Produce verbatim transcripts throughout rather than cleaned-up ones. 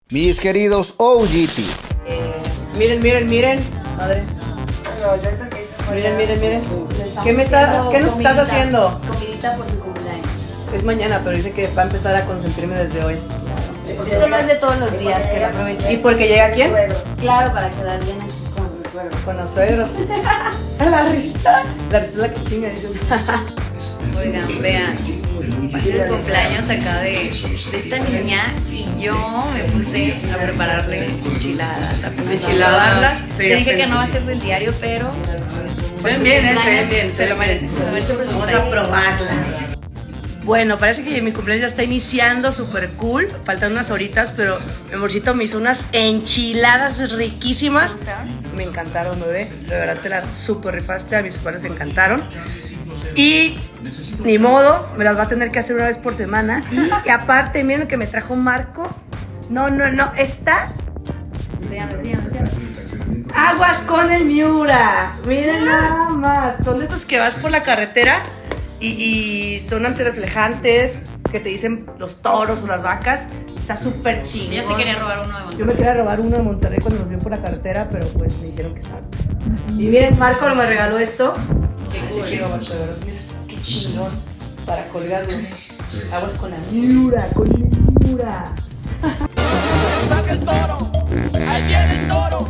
Mis queridos O G Ts. Eh, miren, miren, miren. Madre. Miren, miren, miren. ¿Qué me está, qué nos comidita, estás haciendo? Comidita por su cumpleaños. Es mañana, pero dice que va a empezar a consentirme desde hoy. Pues esto no es de todos los días, que lo aprovechen. ¿Y porque llega quién? Claro, para quedar bien aquí con Con los suegros. La risa. La risa es la que chinga, dice. Oigan, vean, el cumpleaños acá de, de esta niña y yo me puse a prepararle enchiladas, a Enchiladas, sí, Le dije sí. que no va a ser del diario, pero Ven bien, ese, es bien, se lo merece, se lo merece. Vamos a probarla. Bueno, parece que mi cumpleaños ya está iniciando, súper cool. Faltan unas horitas, pero mi amorcito me hizo unas enchiladas riquísimas. Me encantaron, bebé. De verdad te las súper rifaste, a mis padres les encantaron. Y ni modo, me las va a tener que hacer una vez por semana. Y, y aparte, miren lo que me trajo Marco. No, no, no, está... Aguas con el Miura. Miren nada más. Son de esos que vas por la carretera y, y son antirreflejantes, que te dicen los toros o las vacas. Está súper chingón. yo sí quería robar uno de Monterrey. Yo me quería robar uno de Monterrey cuando nos vio por la carretera, pero pues me dijeron que estaba. Y miren, Marco me regaló esto. Qué Ay, cool. quiero, Marco, de verdad, mira, qué chingón. Para colgarlo. Aguas con la Miura, con el Miura. Saca el toro, ahí viene el toro.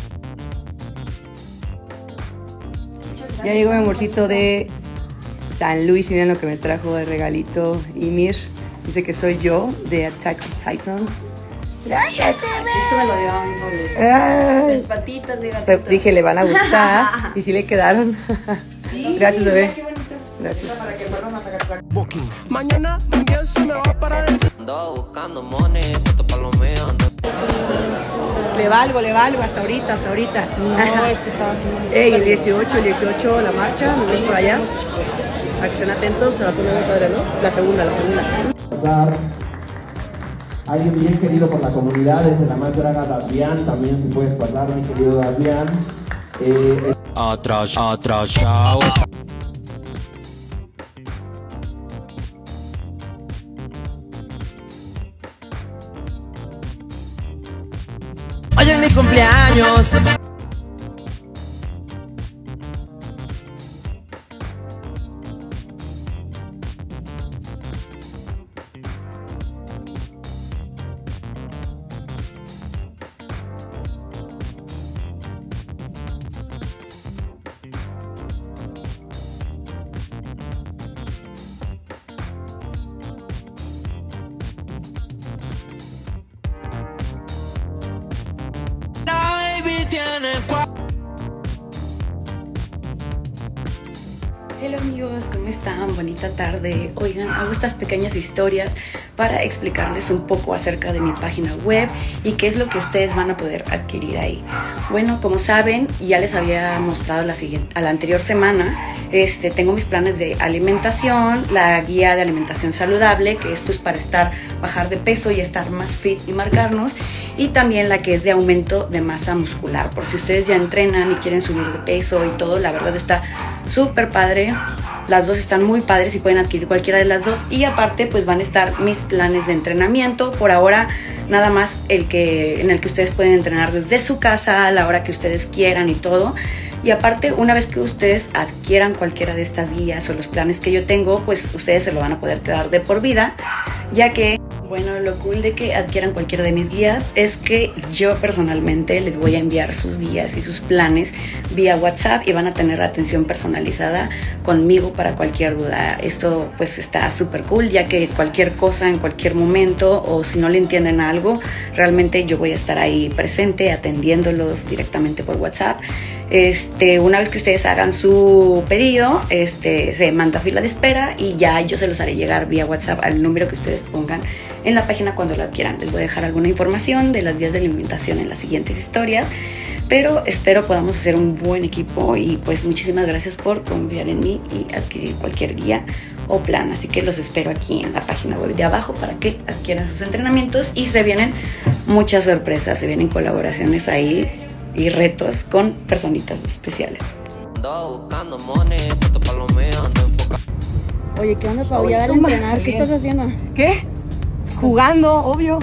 Ya llegó mi amorcito de San Luis y miren lo que me trajo de regalito Ymir. Dice que soy yo de Attack on Titans. Gracias, Esto me lo dio a mi favorito. bebé. Las patitas de O sea, gatito. dije, le van a gustar y sí le quedaron. Sí, Gracias, sí, bebé. qué bonito. Gracias. Booking. Mañana también se me va a parar el... Ando buscando money, puesto pa' lo mío. ando- Le valgo, le valgo hasta ahorita, hasta ahorita. No, es que estaba haciendo. Ey, el dieciocho, el dieciocho, la marcha, nos vemos por allá. Para que estén atentos, se va a poner muy padre, ¿no? La segunda, la segunda. Alguien bien querido por la comunidad, desde la más draga Davián, también si puedes pasar, mi querido Davián. Eh, Atrás, atrasado. Hoy es mi cumpleaños. La baby tiene cua- Hola amigos, ¿cómo están? Bonita tarde. Oigan, hago estas pequeñas historias para explicarles un poco acerca de mi página web y qué es lo que ustedes van a poder adquirir ahí. Bueno, como saben, ya les había mostrado la siguiente, a la anterior semana, este, tengo mis planes de alimentación, la guía de alimentación saludable, que es pues para estar, bajar de peso y estar más fit y marcarnos, y también la que es de aumento de masa muscular, por si ustedes ya entrenan y quieren subir de peso y todo. La verdad está súper padre. Las dos están muy padres y pueden adquirir cualquiera de las dos. Y aparte pues van a estar mis planes de entrenamiento. Por ahora nada más el que, en el que ustedes pueden entrenar desde su casa a la hora que ustedes quieran y todo. Y aparte, una vez que ustedes adquieran cualquiera de estas guías o los planes que yo tengo, pues ustedes se lo van a poder quedar de por vida, ya que, bueno, lo cool de que adquieran cualquiera de mis guías es que yo personalmente les voy a enviar sus guías y sus planes vía WhatsApp y van a tener atención personalizada conmigo para cualquier duda. Esto pues está súper cool, ya que cualquier cosa en cualquier momento, o si no le entienden algo, realmente yo voy a estar ahí presente atendiéndolos directamente por WhatsApp. Este, una vez que ustedes hagan su pedido, este, se manda fila de espera y ya yo se los haré llegar vía WhatsApp al número que ustedes pongan en la página cuando lo adquieran. Les voy a dejar alguna información de las guías de alimentación en las siguientes historias, pero espero podamos hacer un buen equipo y pues muchísimas gracias por confiar en mí y adquirir cualquier guía o plan. Así que los espero aquí en la página web de abajo para que adquieran sus entrenamientos, y se vienen muchas sorpresas, se vienen colaboraciones ahí y retos con personitas especiales. Ando buscando money, puesto pa' lo mío. Ando enfocado. Oye, ¿qué onda, Pau? Oye, Ya dale a toma, entrenar. ¿Qué bien. estás haciendo? ¿Qué? Jugando, obvio.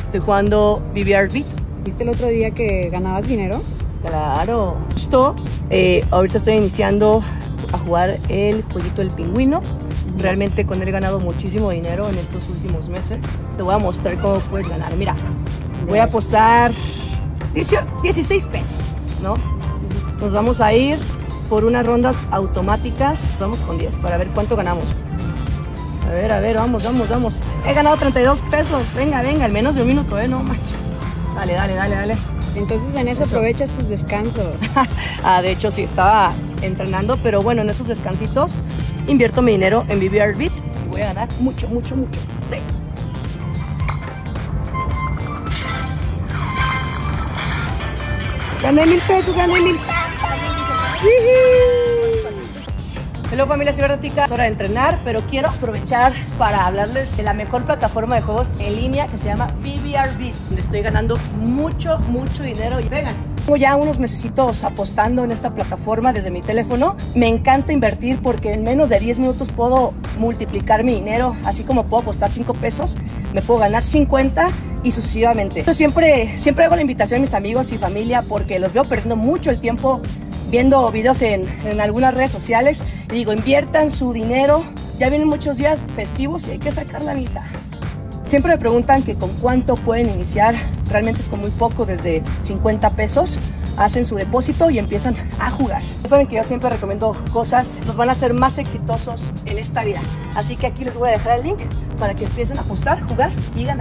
Estoy jugando V B R Beat. ¿Viste el otro día que ganabas dinero? Claro. Justo, eh, ahorita estoy iniciando a jugar el jueguito del pingüino. Realmente con él he ganado muchísimo dinero en estos últimos meses. Te voy a mostrar cómo puedes ganar. Mira, voy a apostar dieciséis pesos, ¿no? Nos vamos a ir por unas rondas automáticas. Vamos con diez para ver cuánto ganamos. A ver, a ver, vamos, vamos, vamos. He ganado treinta y dos pesos. Venga, venga, al menos de un minuto, ¿eh? No, man. Dale, dale, dale, dale. Entonces en eso, eso. aprovechas tus descansos. Ah, de hecho sí, estaba entrenando, pero bueno, en esos descansitos invierto mi dinero en V B R Beat y voy a ganar mucho, mucho, mucho. Sí. Gané mil pesos, gané mil pesos. Sí. Hello familia cibernética, es hora de entrenar, pero quiero aprovechar para hablarles de la mejor plataforma de juegos en línea que se llama V B R Beat, donde estoy ganando mucho, mucho dinero. Y vengan, tengo ya unos mesecitos apostando en esta plataforma desde mi teléfono. Me encanta invertir porque en menos de diez minutos puedo multiplicar mi dinero, así como puedo apostar cinco pesos, me puedo ganar cincuenta y sucesivamente. Yo siempre, siempre hago la invitación a mis amigos y familia porque los veo perdiendo mucho el tiempo viendo videos en, en algunas redes sociales y digo, inviertan su dinero, ya vienen muchos días festivos y hay que sacar la mitad. Siempre me preguntan que con cuánto pueden iniciar, realmente es con muy poco, desde cincuenta pesos, hacen su depósito y empiezan a jugar. Ya saben que yo siempre recomiendo cosas que nos van a hacer más exitosos en esta vida, así que aquí les voy a dejar el link para que empiecen a apostar, jugar y ganar.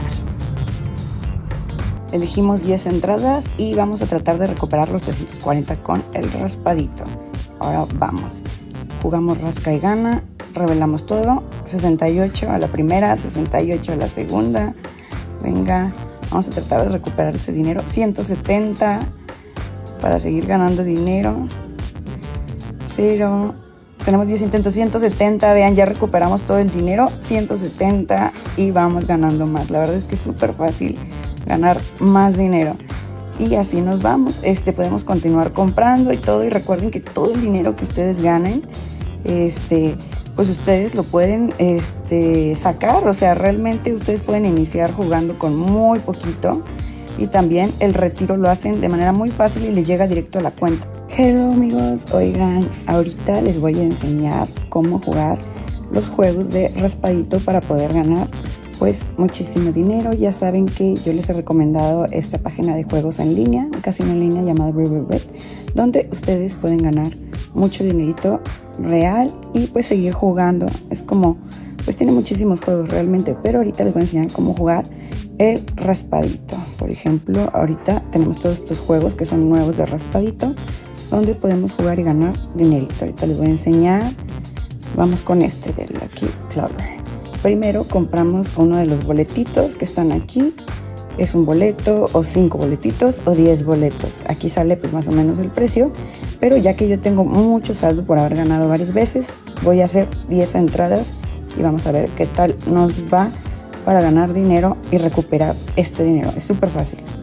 Elegimos diez entradas y vamos a tratar de recuperar los trescientos cuarenta con el raspadito. Ahora vamos. Jugamos rasca y gana, revelamos todo. sesenta y ocho a la primera, sesenta y ocho a la segunda. Venga, vamos a tratar de recuperar ese dinero. ciento setenta para seguir ganando dinero. Cero. Tenemos diez intentos, ciento setenta. Vean, ya recuperamos todo el dinero. ciento setenta y vamos ganando más. La verdad es que es súper fácil ganar más dinero y así nos vamos. Este podemos continuar comprando y todo, y recuerden que todo el dinero que ustedes ganen, este pues ustedes lo pueden este sacar, o sea, realmente ustedes pueden iniciar jugando con muy poquito y también el retiro lo hacen de manera muy fácil y les llega directo a la cuenta. Hello amigos, oigan, ahorita les voy a enseñar cómo jugar los juegos de raspadito para poder ganar pues muchísimo dinero. Ya saben que yo les he recomendado esta página de juegos en línea, un casino en línea llamado Riverbed, donde ustedes pueden ganar mucho dinerito real y pues seguir jugando. Es como, pues tiene muchísimos juegos realmente, pero ahorita les voy a enseñar cómo jugar el raspadito. Por ejemplo, ahorita tenemos todos estos juegos que son nuevos de raspadito, donde podemos jugar y ganar dinerito. Ahorita les voy a enseñar. Vamos con este de Lucky Clover. Primero compramos uno de los boletitos que están aquí. Es un boleto o cinco boletitos o diez boletos. Aquí sale pues más o menos el precio, pero ya que yo tengo mucho saldo por haber ganado varias veces, voy a hacer diez entradas y vamos a ver qué tal nos va para ganar dinero y recuperar este dinero. Es súper fácil.